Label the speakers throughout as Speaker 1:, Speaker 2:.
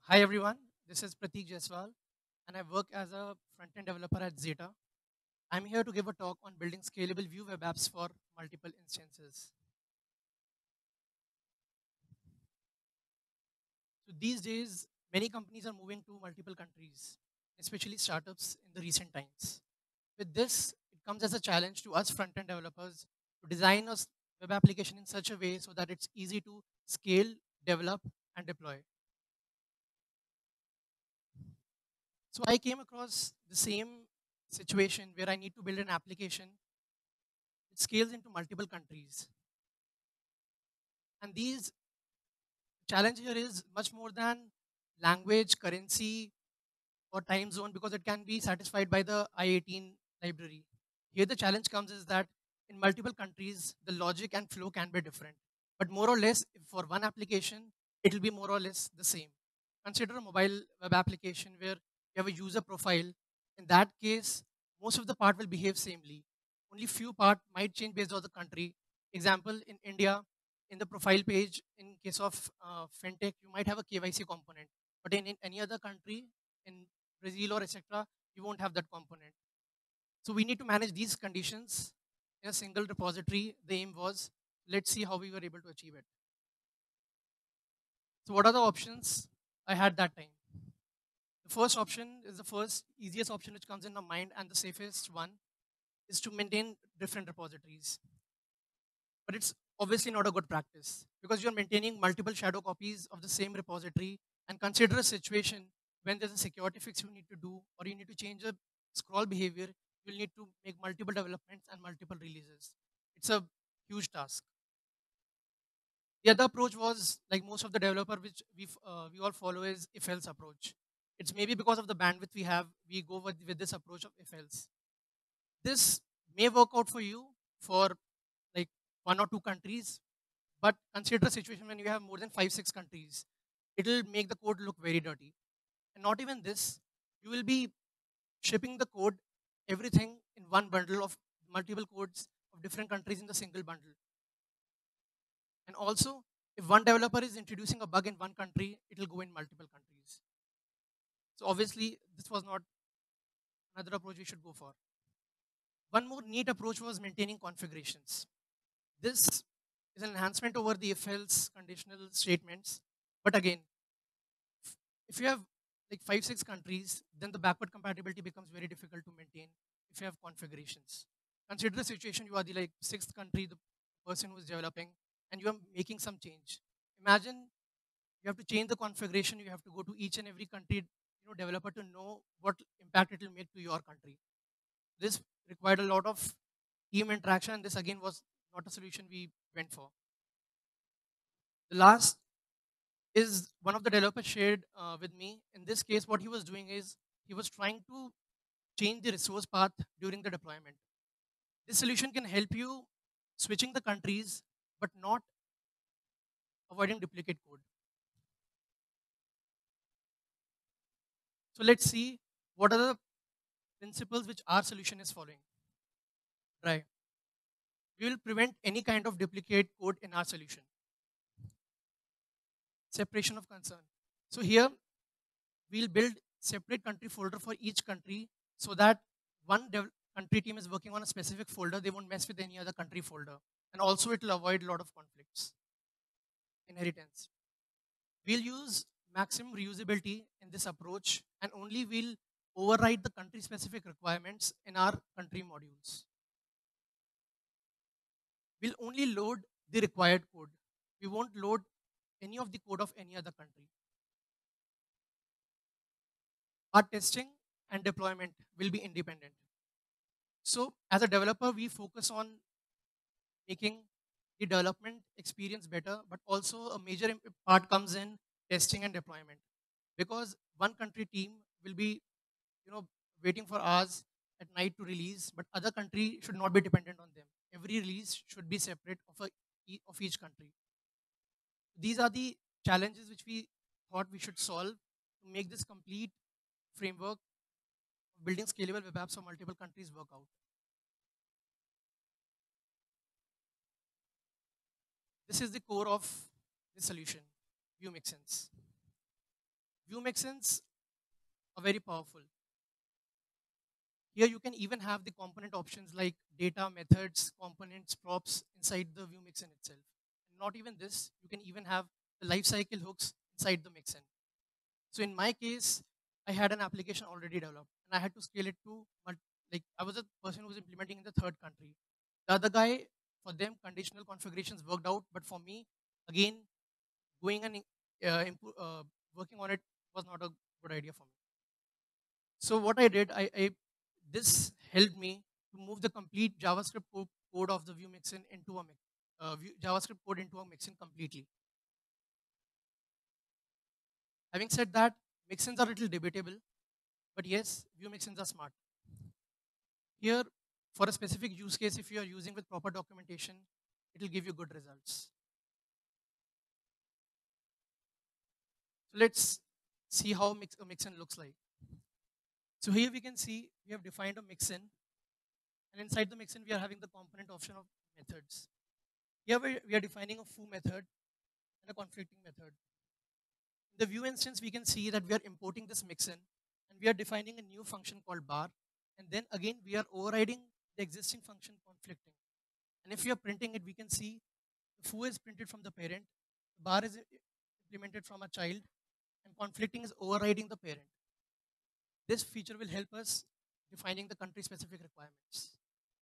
Speaker 1: Hi everyone, this is Prateek Jaiswal and I work as a front-end developer at Zeta. I'm here to give a talk on building scalable Vue web apps for multiple instances. So these days, many companies are moving to multiple countries, especially startups in the recent times. With this, it comes as a challenge to us front-end developers to design a web application in such a way so that it's easy to scale, develop, and deploy. So I came across the same situation where I need to build an application. It scales into multiple countries. And these challenge here is much more than language, currency, or time zone because it can be satisfied by the I-18 library. Here the challenge comes is that in multiple countries, the logic and flow can be different. But more or less, for one application, it will be more or less the same. Consider a mobile web application where you have a user profile. In that case, most of the part will behave samely. Only few part might change based on the country. Example, in India, in the profile page, in case of fintech, you might have a KYC component. But in any other country, in Brazil or etc., you won't have that component. So we need to manage these conditions in a single repository. The aim was, let's see how we were able to achieve it. So what are the options I had that time? The first option is the first easiest option which comes in my mind, and the safest one is to maintain different repositories. But it's obviously not a good practice because you're maintaining multiple shadow copies of the same repository. And consider a situation when there's a security fix you need to do, or you need to change a scroll behavior, you'll need to make multiple developments and multiple releases. It's a huge task. The other approach was like most of the developer which we all follow is if else approach. It's maybe because of the bandwidth we have, we go with this approach of if else. This may work out for you for like one or two countries, but consider a situation when you have more than 5, 6 countries. It'll make the code look very dirty. And not even this, you will be shipping the code, everything in one bundle of multiple codes of different countries in the single bundle. And also, if one developer is introducing a bug in one country, it will go in multiple countries. So obviously, this was not another approach we should go for. One more neat approach was maintaining configurations. This is an enhancement over the if else conditional statements. But again, if you have like 5, 6 countries, then the backward compatibility becomes very difficult to maintain if you have configurations. Consider the situation you are the like sixth country, the person who is developing, and you are making some change. Imagine you have to change the configuration, you have to go to each and every country developer to know what impact it will make to your country. This required a lot of team interaction, and this again was not a solution we went for. The last is one of the developers shared with me. In this case, what he was doing is he was trying to change the resource path during the deployment. This solution can help you switching the countries, but not avoiding duplicate code. So let's see what are the principles which our solution is following. Right. We will prevent any kind of duplicate code in our solution. Separation of concern. So here we'll build separate country folder for each country so that one country team is working on a specific folder. They won't mess with any other country folder. And also it will avoid a lot of conflicts. Inheritance. We'll use maximum reusability in this approach and only we'll override the country specific requirements in our country modules. We'll only load the required code. We won't load any of the code of any other country. Our testing and deployment will be independent. So as a developer, we focus on making the development experience better, but also a major part comes in testing and deployment. Because one country team will be, you know, waiting for hours at night to release, but other country should not be dependent on them. Every release should be separate of each country. These are the challenges which we thought we should solve to make this complete framework of building scalable web apps for multiple countries work out. This is the core of the solution, Vue Mixins. Vue Mixins are very powerful. Here you can even have the component options like data, methods, components, props inside the Vue Mixin itself. And not even this, you can even have the lifecycle hooks inside the Mixin. So in my case, I had an application already developed and I had to scale it to like I was a person who was implementing in the third country. The other guy, for them, conditional configurations worked out, but for me, again, going and working on it was not a good idea for me. So what I did, I this helped me to move the complete JavaScript code of the Vue Mixin into a JavaScript code into a Mixin completely. Having said that, Mixins are a little debatable, but yes, Vue Mixins are smart. Here, for a specific use case, if you are using with proper documentation, it will give you good results. So let's see how a Mixin looks like. So here we can see we have defined a Mixin, and inside the Mixin, we are having the component option of methods. Here we are defining a foo method and a conflicting method. In the Vue instance, we can see that we are importing this mixin and we are defining a new function called bar. And then again, we are overriding the existing function conflicting. And if we are printing it, we can see the foo is printed from the parent, the bar is implemented from a child, and conflicting is overriding the parent. This feature will help us defining the country specific requirements.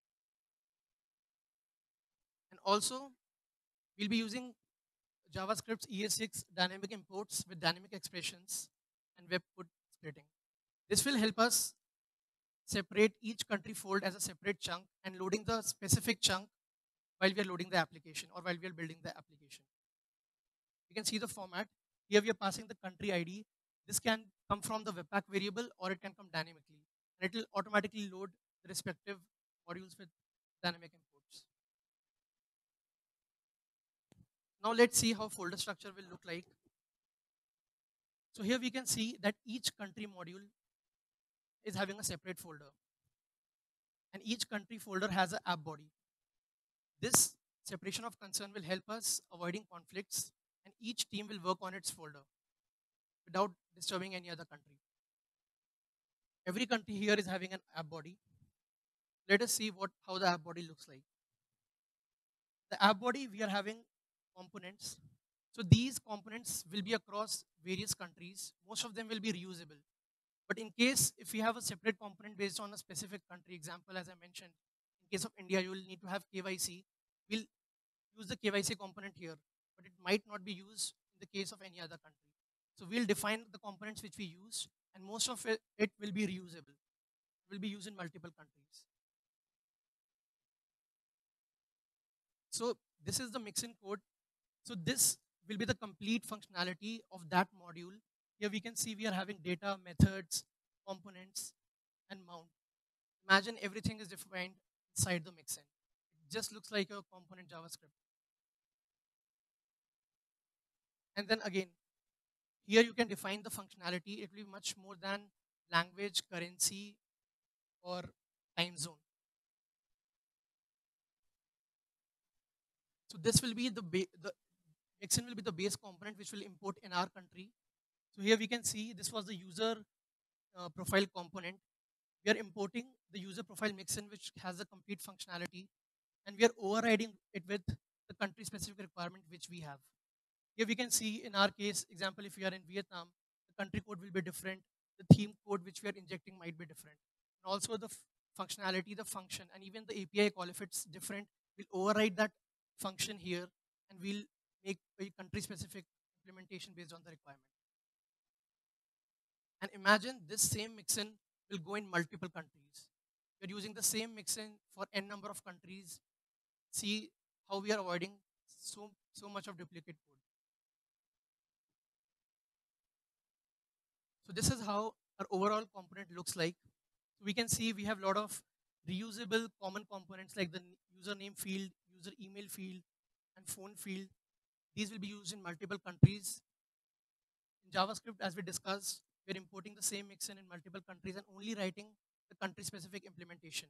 Speaker 1: And also, we'll be using JavaScript's ES6 dynamic imports with dynamic expressions and web code splitting. This will help us separate each country fold as a separate chunk and loading the specific chunk while we are loading the application or while we are building the application. You can see the format. Here we are passing the country ID. This can come from the Webpack variable or it can come dynamically. And it will automatically load the respective modules with dynamic imports. Now let's see how folder structure will look like. So here we can see that each country module is having a separate folder. And each country folder has an app body. This separation of concern will help us avoiding conflicts and each team will work on its folder without disturbing any other country. Every country here is having an app body. Let us see how the app body looks like. The app body, we are having components. So these components will be across various countries. Most of them will be reusable. But in case if we have a separate component based on a specific country, example as I mentioned, in case of India, you will need to have KYC. We'll use the KYC component here, but it might not be used in the case of any other country. So we'll define the components which we use, and most of it will be reusable. It will be used in multiple countries. So this is the mixin code. So this will be the complete functionality of that module. Here we can see we are having data, methods, components, and mount. Imagine everything is defined inside the mixin. It just looks like a component JavaScript. And then again, here you can define the functionality. It will be much more than language, currency, or time zone. So this will be the Mixin will be the base component which will import in our country. So here we can see this was the user profile component. We are importing the user profile Mixin which has a complete functionality, and we are overriding it with the country specific requirement which we have. Here we can see in our case, example, if we are in Vietnam, the country code will be different. The theme code which we are injecting might be different. And also the functionality, the function, and even the API call, if it's different, we'll override that function here and we'll make a country specific implementation based on the requirement. And imagine this same mixin will go in multiple countries. We're using the same mixin for n number of countries. See how we are avoiding so much of duplicate code. So this is how our overall component looks like. So we can see we have a lot of reusable common components like the username field, user email field, and phone field. These will be used in multiple countries. In JavaScript, as we discussed, we're importing the same mixin in multiple countries and only writing the country-specific implementation.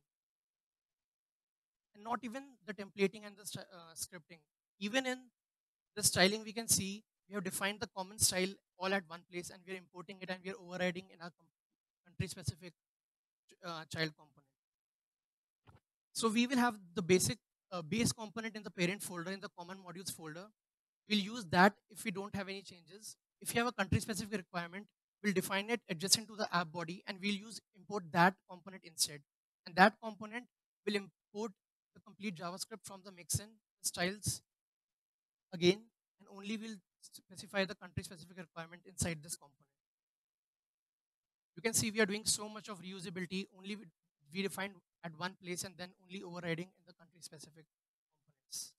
Speaker 1: And not even the templating and the scripting. Even in the styling, we can see We have defined the common style all at one place, and we are importing it and we are overriding in our country specific child component. So we will have the basic base component in the parent folder in the common modules folder. We'll use that if we don't have any changes. If you have a country specific requirement, we'll define it adjacent to the app body and we'll use import that component instead. And that component will import the complete JavaScript from the mixin styles again, and only will specify the country specific requirement inside this component. You can see we are doing so much of reusability, only we define at one place and then only overriding in the country specific components.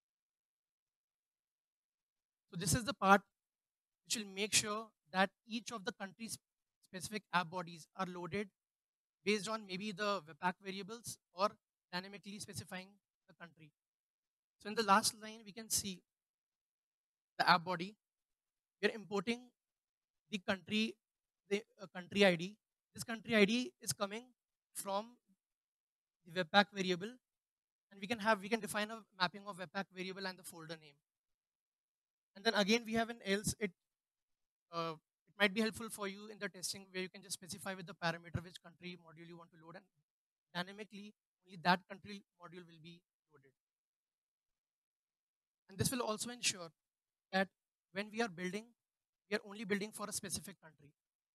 Speaker 1: So this is the part which will make sure that each of the country specific app bodies are loaded based on maybe the Webpack variables or dynamically specifying the country. So in the last line, we can see the app body. We are importing the country ID. This country ID is coming from the Webpack variable, and we can define a mapping of Webpack variable and the folder name. And then again, we have an else. It might be helpful for you in the testing where you can just specify with the parameter which country module you want to load, and dynamically only that country module will be loaded. And this will also ensure that when we are building, we are only building for a specific country.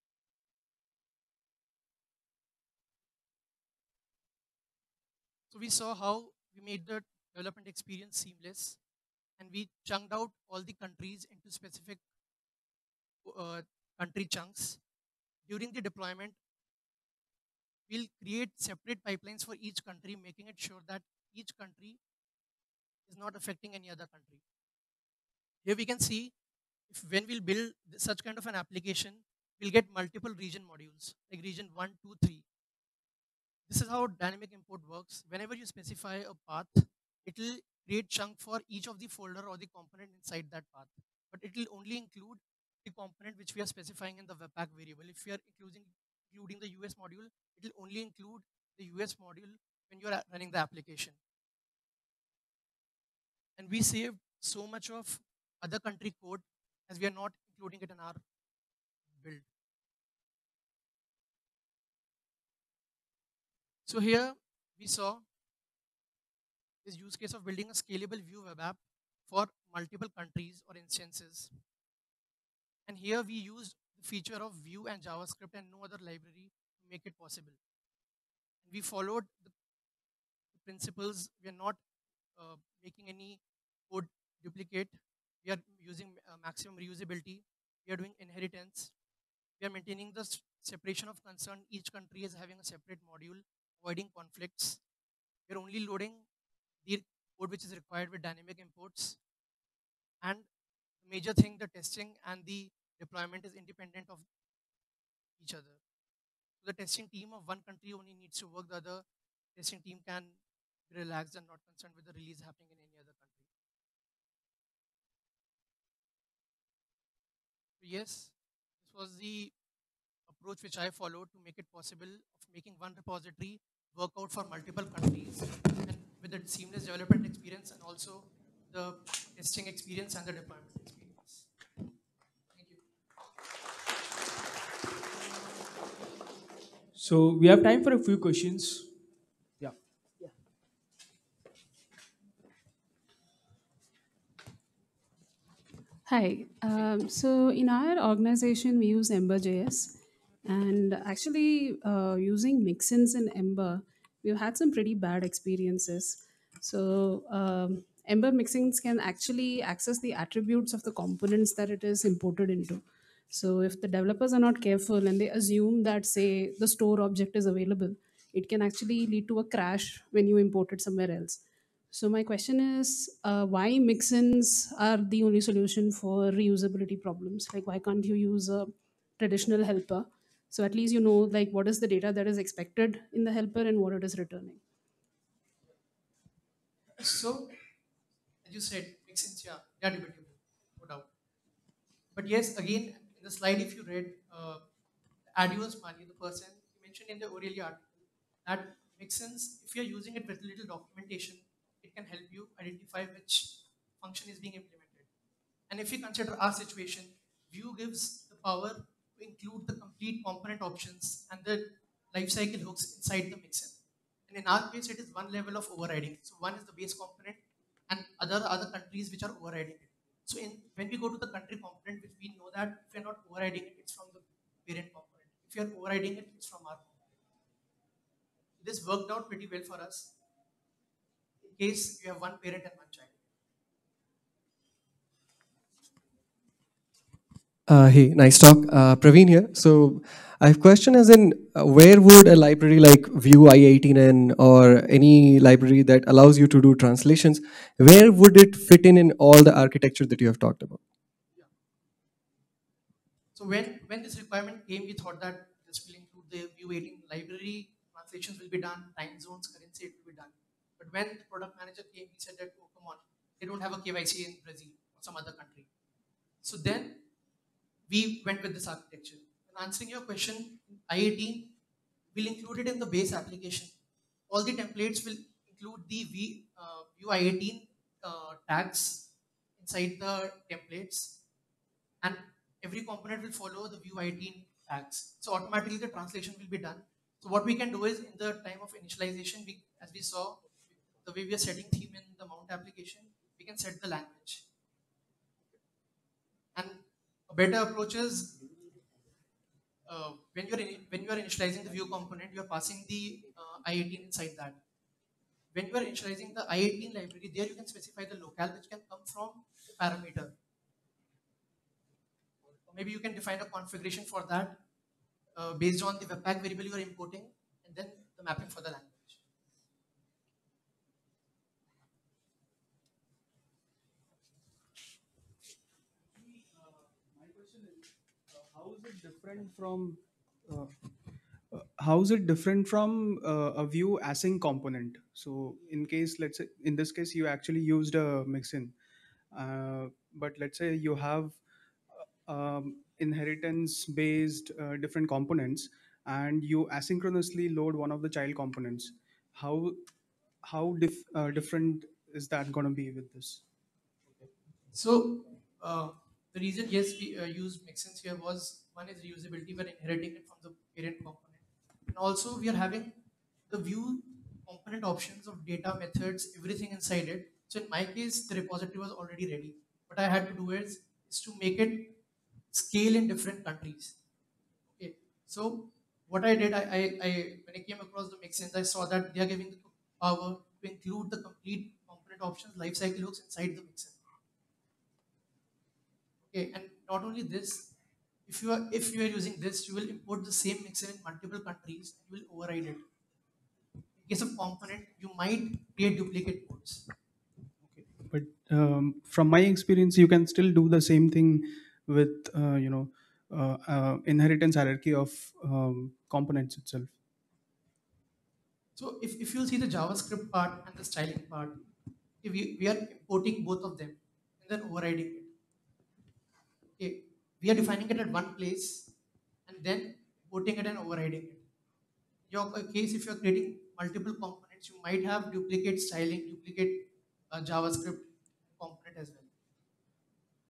Speaker 1: So we saw how we made the development experience seamless, and we chunked out all the countries into specific uh, country chunks. During the deployment, we'll create separate pipelines for each country, making it sure that each country is not affecting any other country. Here we can see if when we'll build such kind of an application, we'll get multiple region modules, like region 1, 2, 3. This is how dynamic import works. Whenever you specify a path, it will create chunk for each of the folder or the component inside that path. But it will only include the component which we are specifying in the Webpack variable. If we are including the US module, it will only include the US module when you are running the application. And we saved so much of other country code as we are not including it in our build. So here we saw this use case of building a scalable Vue web app for multiple countries or instances. And here we used the feature of Vue and JavaScript and no other library to make it possible. And we followed the principles. We are not making any code duplicate. We are using maximum reusability. We are doing inheritance. We are maintaining the separation of concern. Each country is having a separate module, avoiding conflicts. We are only loading the code which is required with dynamic imports. And the major thing, the testing and the deployment is independent of each other. So the testing team of one country only needs to work. The other testing team can be relaxed and not concerned with the release happening in any other country. So yes, this was the approach which I followed to make it possible of making one repository work out for multiple countries and with a seamless development experience and also the testing experience and the deployment experience. Thank you.
Speaker 2: So we have time for a few questions. Yeah.
Speaker 3: Hi. So in our organization, we use Ember.js, and actually using Mixins in Ember, we've had some pretty bad experiences. So Ember Mixins can actually access the attributes of the components that it is imported into. So if the developers are not careful and they assume that, say, the store object is available, it can actually lead to a crash when you import it somewhere else. So my question is, why mixins are the only solution for reusability problems? Like, why can't you use a traditional helper? So at least you know, like, what is the data that is expected in the helper and what it is returning.
Speaker 1: So as you said, mixins, yeah, they are debatable, no doubt. But yes, again, in the slide, if you read, Adios Mani, the person he mentioned in the Aurelia article, that mixins, if you're using it with little documentation, it can help you identify which function is being implemented. And if we consider our situation, Vue gives the power to include the complete component options and the lifecycle hooks inside the mixin. And in our case, it is one level of overriding. So one is the base component, and other countries which are overriding it. So when we go to the country component, which we know that if you're not overriding it, it's from the parent component. If you're overriding it, it's from our component. This worked out pretty well for us in case you have one parent and one child.
Speaker 4: Hey, nice talk. Praveen here. So I have question as in where would a library like Vue I18N or any library that allows you to do translations, where would it fit in all the architecture that you have talked about?
Speaker 1: Yeah. So when this requirement came, we thought that this will include the Vue 18 library, translations will be done, time zones, currency, it will be done. But when the product manager came, he said that, oh, come on, they don't have a KYC in Brazil or some other country. So then we went with this architecture. And answering your question, I18 will include it in the base application. All the templates will include the Vue I18 tags inside the templates, and every component will follow the Vue 18 tags. So automatically the translation will be done. So what we can do is in the time of initialization, as we saw, the way we are setting theme in the mount application, we can set the language. And a better approach is when you are initializing the Vue component, you are passing the I18 inside that. When you are initializing the I18 library, there you can specify the locale which can come from the parameter. Or maybe you can define a configuration for that based on the Webpack variable you are importing, and then the mapping for the language.
Speaker 2: How is it different from uh, how is it different from a Vue async component? So in case, let's say in this case you actually used a mixin, but let's say you have inheritance based different components, and you asynchronously load one of the child components. How different is that going to be with this?
Speaker 1: So the reason yes we use mixins here was one is reusability. We're inheriting it from the parent component, and also we are having the Vue component options of data methods, everything inside it. So in my case, the repository was already ready. What I had to do is to make it scale in different countries. Okay, so what I did, I when I came across the mixins, I saw that they are giving the power to include the complete component options, lifecycle hooks inside the mixin. Okay, and not only this, if you are using this, you will import the same mixin in multiple countries. You will override it. In case of component, you might create duplicate codes.
Speaker 2: Okay. But from my experience, you can still do the same thing with inheritance hierarchy of components itself.
Speaker 1: So if you see the JavaScript part and the styling part, okay, we are importing both of them and then overriding it. Okay, we are defining it at one place and then importing it and overriding it. Your case, if you're creating multiple components, you might have duplicate styling, duplicate JavaScript component as well.